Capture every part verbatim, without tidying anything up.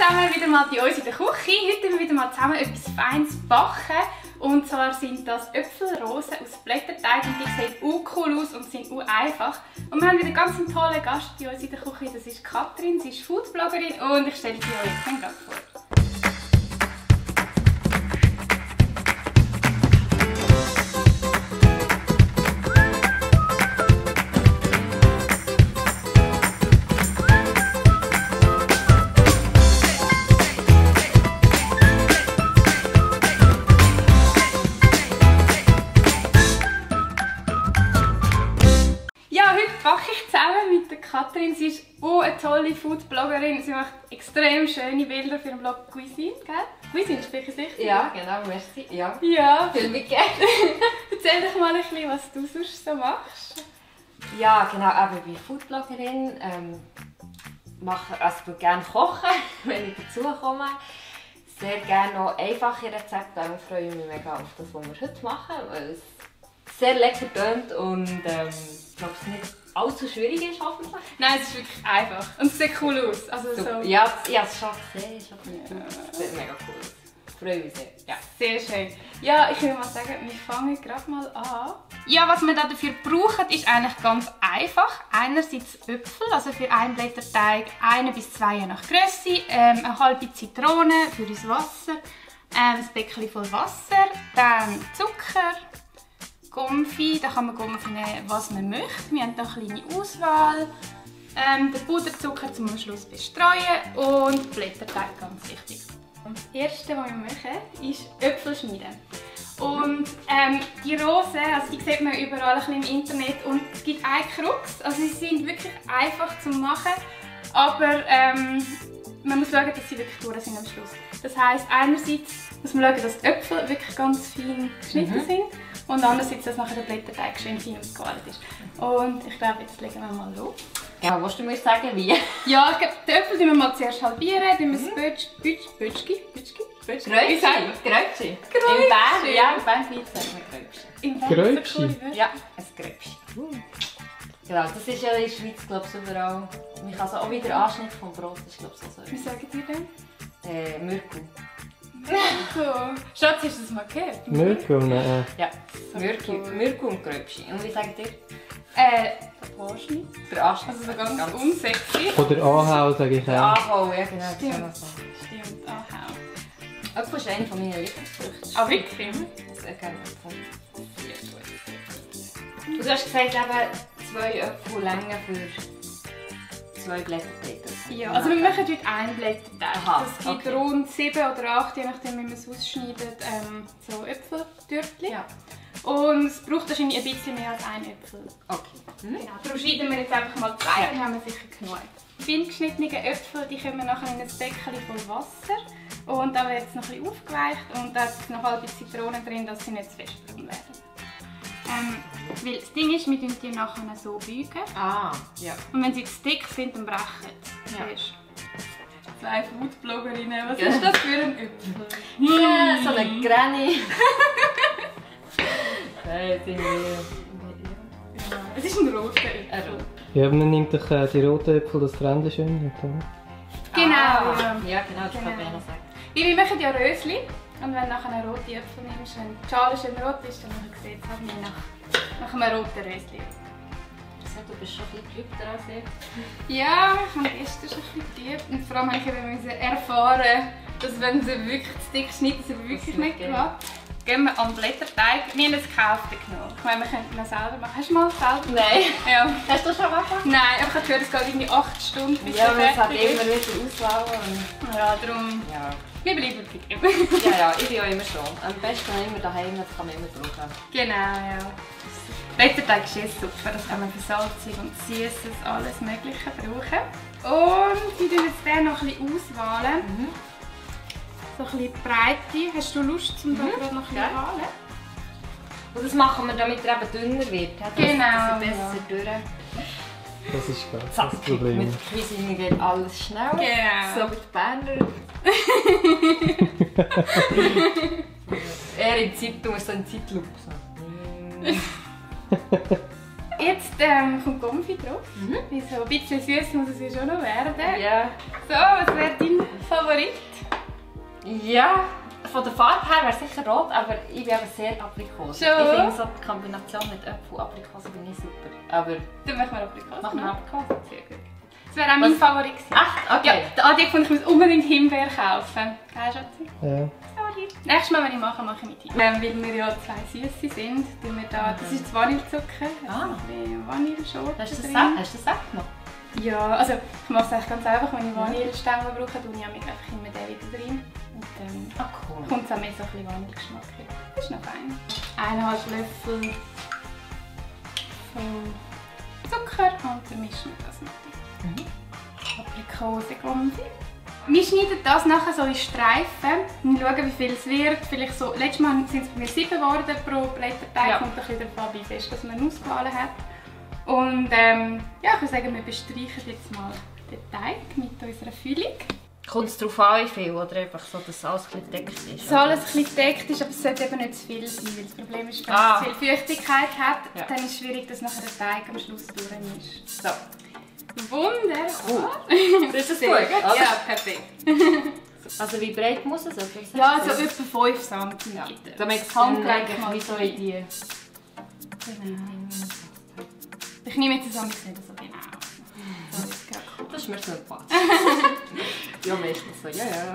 zusammen, wieder mal bei uns in der Küche. Heute haben wir wieder mal zusammen etwas Feines backen. Und zwar sind das Äpfelrosen aus Blätterteig und die sehen auch cool aus und sind auch einfach. Und wir haben wieder ganz einen tollen Gast bei uns in der Küche, das ist Katrin, sie ist Foodbloggerin und ich stelle sie euch jetzt gerade vor. Backe ich zusammen mit der Katrin. Sie ist auch eine tolle Foodbloggerin. Sie macht extrem schöne Bilder für den Blog Cuisine, gell? Cuisine spreche ich richtig? Ja, genau, merci. Ja, ja. Viel mitgegeben. Erzähl doch mal ein bisschen, was du sonst so machst. Ja, genau, eben wie Foodbloggerin. Ähm, mache also gerne kochen, wenn ich dazu komme. Sehr gerne noch einfache Rezepte. Ich freue mich mega auf das, was wir heute machen, weil es sehr lecker tönt und ähm, ich glaube, es nicht allzu schwierig ist, hoffentlich. Nein, es ist wirklich einfach. Und es sieht cool aus. Also so. Ja, ja, es schaut sehr, es sieht mega cool aus. Ich freue mich sehr. Ja. Sehr schön. Ja, ich würde mal sagen, wir fangen gerade mal an. Ja, was wir da dafür brauchen, ist eigentlich ganz einfach. Einerseits Äpfel, also für einen Blätterteig eine bis zwei je nach Größe, ähm, eine halbe Zitrone für das Wasser, ähm, ein Päckchen voll Wasser, dann Zucker, Gomfi, da kann man Gomfi nehmen, was man möchte. Wir haben hier eine kleine Auswahl. Ähm, den Puderzucker zum Schluss bestreuen und Blätterteig, ganz wichtig. Das erste, was wir machen, ist Äpfel schneiden. Und ähm, die Rosen, also die sieht man überall ein bisschen im Internet und es gibt eine Krux. Also sie sind wirklich einfach zu machen, aber ähm, man muss schauen, dass sie wirklich durch sind am Schluss. Das heisst, einerseits muss man schauen, dass die Äpfel wirklich ganz fein geschnitten mhm. sind. Und andererseits, dass nachher der Blätterteig schön fein ausgewalet ist. Und ich glaube, jetzt legen wir mal los. Ja, willst du mir sagen, wie? Ja, ich glaube, die Äpfel halbieren wir mal zuerst halbieren, dann müssen wir es Bötschki, Bötschki, Bötschki, Grötschki, Grötschki. Im Bern, ja, im Bernschweiz sagt man Grötschki. Im Bern ist so coole Wörter. Ja, ein Grötschki. Genau, das ist ja in der Schweiz, glaube ich, überall. Man kann also auch wieder Anschnitt vom Brot, das ist glaube ich so. Wie sagen Sie denn? Äh, Mürku. Mürku. Schatz, hast du das mal gehört? Mürku, nein. Ja, Mürku, Mürku und Grötschki. Und wie sagt ihr? Äh, der Anschnitt. Der Anschnitt. Also so ganz, ganz unsexy. Oder Anhau, sage ich auch. Der Anhau, ja genau. Stimmt, so. Stimmt, Anhau. Äpfel ist eine meiner Lieblingsfrüchte. Ah, wirklich? Sehr gerne Äpfel. Und du hast gesagt, eben zwei Äpfel Länge für zwei Blätterteig. Ja, also wir machen heute einen Blätterteig. Aha, das gibt okay. rund sieben oder acht, je nachdem wie man es ausschneidet, ähm, so Äpfeltürtchen. Ja. Und es braucht wahrscheinlich ein bisschen mehr als ein Äpfel. Okay. Mhm. Genau, darum schneiden wir jetzt einfach mal zwei, ja. Dann haben wir sicher genug. Die fein geschnittenen Äpfel die kommen nachher in ein Päckchen voll Wasser. Und dann wird es noch ein bisschen aufgeweicht und da ist noch halbe Zitrone drin, dass sie nicht zu fest braun werden. Ähm, weil das Ding ist, wir tun die nachher so beugen. Ah, ja. Und wenn sie zu dick sind, dann brechen sie. Ja. Zwei Foodbloggerinnen, was ja. Ist das für ein Äpfel? Ja, so eine Granny. Nein, sind wir. Es ist ein roter Äpfel. Ja, man nimmt doch äh, die roten Äpfel, das Rändchen schön hat, oder? Genau, ah, ja. Ja, genau, das genau. kann ich noch sagen. Weil wir machen ja Rösli. Und wenn du nachher einen roten Äpfel nimmst, wenn die Schale schön rot ist, dann sieht es halt nicht nach, nach einem roten Rösli. Also, du bist schon ein bisschen geübter als ich. Ja, ich habe gestern schon ein bisschen geübt. Und vor allem musste ich eben erfahren, dass wenn sie wirklich zu dick schneiden, dass es wirklich nicht klappt. Gehen wir an den Blätterteig. Wir haben es gekauft genommen. Ich meine, wir könnten es selber machen. Hast du mal selber? Nein. Ja. Hast du schon gemacht? Nein, aber ich habe gehört, es geht irgendwie acht Stunden bis ja, es fertig fertig ist. Ja, es hat immer wieder Auswahl. Ja, darum... Ja. Wir bleiben bei ihm. Ja, ja, ich bin auch immer schon. Am besten immer daheim, das kann man immer brauchen. Genau, ja. Blätterteig ist eh super, das kann man für salzig und süßes, alles mögliche brauchen. Und wir tun jetzt den noch ein bisschen auswählen. Mhm. So ein bisschen Breite. Hast du Lust, um mhm. da gerade noch ein bisschen ja. wahlen? Und das machen wir, damit er eben dünner wird. Das, genau. Das besser ja. durch. Das ist ganz Zack, das Problem. Mit Cuisine geht alles schnell. Genau. So wie die Berner. Er in Zeit, du musst so in Zeitlupe. Jetzt ähm, kommt Gomfi drauf. Mhm. So ein bisschen süß muss es ja schon noch werden. Ja. So, was wäre dein Favorit? Favorit? Ja, von der Farbe her wäre sicher rot, aber ich bin aber sehr Aprikose. Schon? Ich finde so die Kombination mit Äpfel und Aprikose bin ich super. Aber Dann machen wir Aprikose. machen wir Aprikose. Sehr gut. Das wäre auch mein Was? Favorit gewesen. Echt? Okay. Ja, der Adi fand, ich muss unbedingt Himbeer kaufen. Gell, Schatzi? Ja. Sorry. Nächstes Mal, wenn ich mache, mache ich mit Himbeer. Ähm, weil wir ja zwei Süße sind, tun wir da, das ist das Vanillezucker. Ah. Ein bisschen Vanilleschote Hast du das drin. Saft? Hast du das Saft noch? Ja, also ich mache es eigentlich ganz einfach. Wenn ich Vanillestängel brauche, tue ich einfach immer den wieder drin. Und dann Ah, cool. kommt es auch mehr so ein bisschen Vanillegeschmack rein. Das ist noch fein. Eineinhalb Löffel von Zucker und dann mischen wir das noch. Mhm. Aprikose-Gombi. Wir schneiden das nachher so in Streifen und schauen, wie viel es wird. Vielleicht so, letztes Mal sind es bei mir sieben geworden pro Blätterteig. Ja. Kommt ein bisschen darauf an, wie fest dass man ausgewählt hat. Und ähm, ja, ich würde sagen, wir bestreichen jetzt mal den Teig mit unserer Füllung. Kommt es darauf an, wie viel, oder einfach so, dass alles ein bisschen gedeckt ist? Dass alles ein bisschen gedeckt ist, aber es sollte eben nicht zu viel sein, weil das Problem ist, wenn Ah. es zu viel Feuchtigkeit hat, Ja. dann ist es schwierig, dass nachher der Teig am Schluss durch ist. So. Wunderbar! Das ist Sehr gut, oder? Ja, perfekt. Also wie breit muss es sein? Ja, so etwa fünf Zentimeter. Damit es Handgelenk dann mal wie so in die... Genau. Ich nehme jetzt das nicht so genau. So ist gerade cool. Das ist mir sympathisch. Ja, meistens so, ja, ja.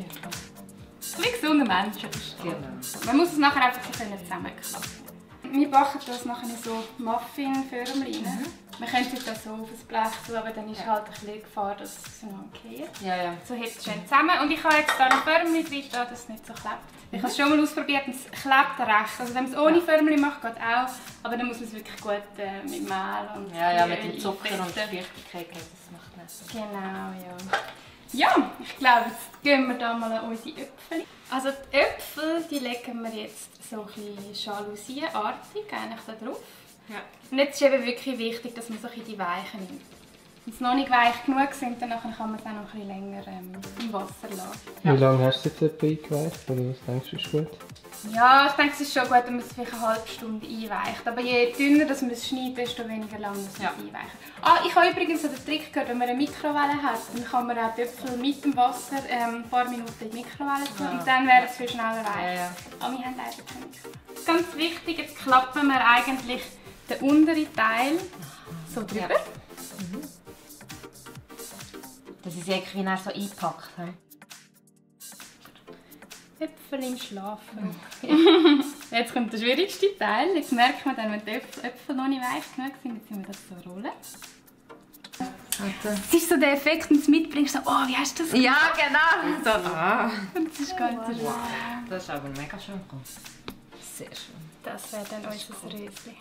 Wie gesunder Menschen. Genau. Man muss es nachher einfach so zusammenklappen. Wir backen das nachher in so Muffin-Förmchen rein. Man könnte es auch so auf ein Blech tun, aber dann ist halt ein bisschen Gefahr, dass es auseinanderfällt. Ja, ja. So hebt es schön zusammen. Und ich habe jetzt hier ein Förmchen drin, dass es nicht so klebt. Ich habe es schon mal ausprobiert und es klebt recht. Also wenn man es ohne Förmchen macht, geht auch. Aber dann muss man es wirklich gut äh, mit Mehl und Ja, ja, mit Öl dem Zucker und der einfetten. Feuchtigkeit geht das macht nicht. Genau, ja. Ja, ich glaube, jetzt gehen wir da mal an unsere Äpfel. Also die Äpfel, die legen wir jetzt so ein bisschen Jalousieartig eigentlich da drauf. Ja. Und jetzt ist eben wirklich wichtig, dass man so ein bisschen die Weichen nimmt. Wenn sie noch nicht weich genug sind, dann kann man es auch noch ein bisschen länger ähm, im Wasser lassen. Wie lange hast du es jetzt etwa eingeweicht? Oder was denkst du, ist gut? Ja, ich denke, es ist schon gut, wenn man es vielleicht eine halbe Stunde einweicht. Aber je dünner dass man es schneidet, desto weniger lang muss man Ja. es einweichen. Ah, ich habe übrigens so den Trick gehört, wenn man eine Mikrowelle hat, dann kann man auch die Äpfel mit dem Wasser ähm, ein paar Minuten in die Mikrowelle tun Ja. und dann werden sie viel schneller weich. Ja, ja. Aber wir haben leider keine Mikrowelle. Ganz wichtig, jetzt klappen wir eigentlich den unteren Teil so drüber. Ja. Das ist eigentlich wie er so eingepackt. He? Äpfel im Schlafen. Jetzt kommt der schwierigste Teil. Jetzt merkt man dann, wenn die Äpfel, Äpfel noch nicht weich genug sind, jetzt müssen wir das so rollen. Es ist so der Effekt, wenn du es mitbringst, so, oh, wie hast du das gemacht? Ja, genau. So, ah. Das ist ganz so schön. Das ist aber mega schön gekommen. Sehr schön. Das wäre dann unser Rösli.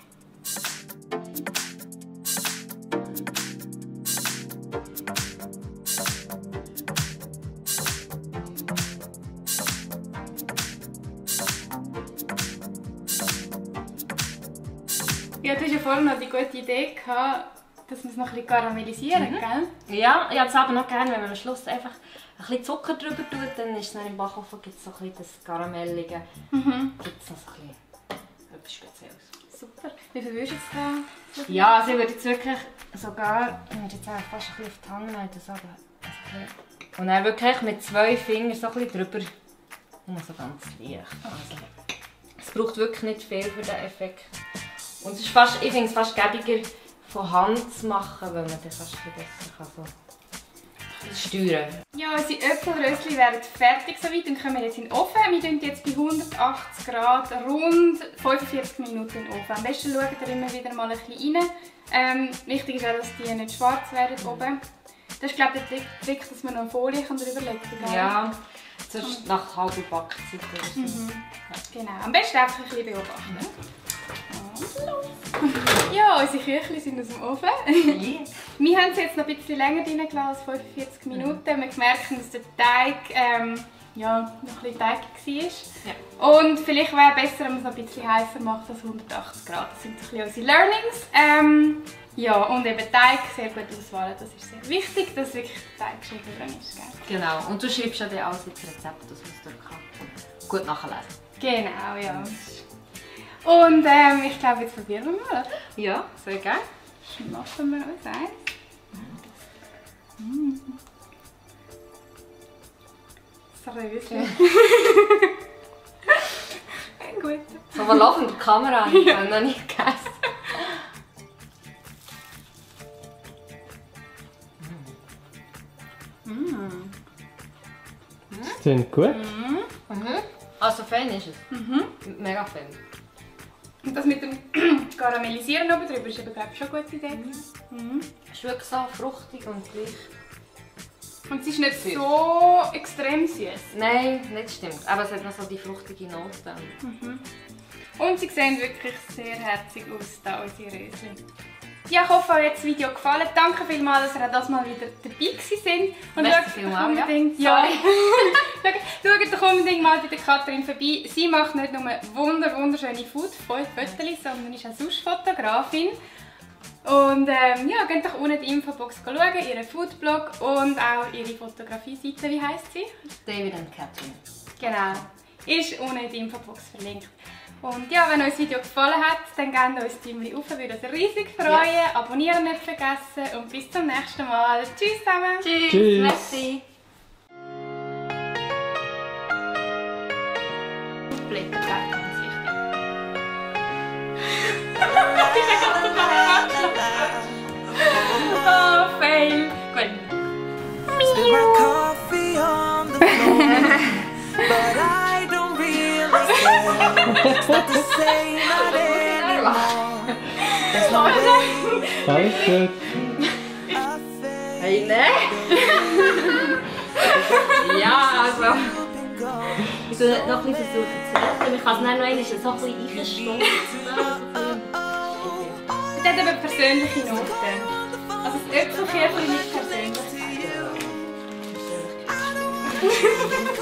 Ja, du hast ja vorhin noch die gute Idee gehabt, dass wir es noch ein bisschen karamellisieren, Mhm. gell? Ja, ich habe es aber noch gerne, wenn man am Schluss einfach ein bisschen Zucker drüber tut, dann ist es dann im Backofen gibt es so ein bisschen das Karamellige. Mhm. Gibt es noch so ein bisschen etwas Spezielles. Super. Wie viel würdest du jetzt da? Ja, also ich würde jetzt wirklich sogar, ich würde jetzt eigentlich fast ein bisschen auf die Hand nehmen, das aber also ein bisschen. Und dann wirklich mit zwei Fingern so ein bisschen drüber, nur so ganz leicht. Also, es braucht wirklich nicht viel für den Effekt. Und es ist fast, ich finde es fast gäbiger von Hand zu machen, weil man dann fast ein bisschen besser kann so steuern. Ja, unsere Äpfelrösli werden fertig soweit. Dann kommen wir jetzt in den Ofen. Wir tun jetzt bei hundertachtzig Grad rund fünfundvierzig Minuten in den Ofen. Am besten schaut ihr immer wieder mal ein bisschen rein. Ähm, wichtig ist auch, dass die nicht schwarz werden oben. Das ist, glaube ich, der Trick, dass man noch eine Folie drüber legen kann. Ja, sonst nach halber Backzeit oder so. Mhm. Genau. Am besten einfach ein bisschen beobachten. Und los. Ja, unsere Küchli sind aus dem Ofen. Yeah. Wir haben es jetzt noch ein bisschen länger drin gelassen als fünfundvierzig Minuten. Wir merken, dass der Teig ähm, ja, noch ein bisschen teigig war. Ja. Und vielleicht wäre es besser, wenn man es noch ein bisschen heißer macht als hundertachtzig Grad. Das sind so ein bisschen unsere Learnings. Ähm, ja, und eben Teig sehr gut auswählen. Das ist sehr wichtig, dass wirklich der Teig schön drin ist. Gell? Genau, und du schreibst ja dann alles ins Rezept, dass man es dort kann gut nachlesen. Genau, ja. Und ähm, ich glaube, jetzt probieren wir mal, oder? Ja, sehr gerne. Machen wir uns eins. Mm. Das Röschen. Ein guter. So aber laufen die Kamera, ich habe noch nicht gegessen. Mm. Das klingt gut. Mhm. Mhm. Also fein ist es. Mhm. Mega fein. Und das mit dem Karamellisieren oben drüber ist aber, glaube ich, schon eine gute Idee. Mhm. Es ist wirklich so fruchtig und gleich. Und es ist nicht so extrem süß. Nein, nicht stimmt. Aber es hat noch so die fruchtige Note. Mhm. Und sie sehen wirklich sehr herzig aus, da unsere Röschen. Ja, ich hoffe, euch hat das Video gefallen. Danke vielmals, dass ihr auch das mal wieder dabei gewesen sind. Und Merci schaut vielmals, unbedingt, ja. ja. Schaut doch unbedingt mal bei der Katrin vorbei. Sie macht nicht nur wunder wunderschöne Food, fünf Fotos, sondern ist auch sonst Fotografin. Und ähm, ja, geht doch unten in die Infobox schauen, ihren Foodblog und auch ihre Fotografie-Seite. Wie heisst sie? David und Catherine. Genau, ist unten in der Infobox verlinkt. Und ja, wenn euch das Video gefallen hat, dann gebt uns ein Däumchen hoch, würde uns riesig freuen. Ja. Abonnieren nicht vergessen und bis zum nächsten Mal. Tschüss zusammen! Tschüss! Tschüss. Merci! Blätter bleibt ganz wichtig. Oh, fail! Gut. Spill my coffee on the floor, but I don't really care. It's not the same not anymore. There's no way Alles gut. I feel Hey, ne? Ja, also. Ich tue noch ein bisschen versuchen zu retten. Ich kann es dann noch einmal so ein bisschen einstoßen. Es hat eben persönliche Noten. Also das Äpfelkirchen ist persönlich.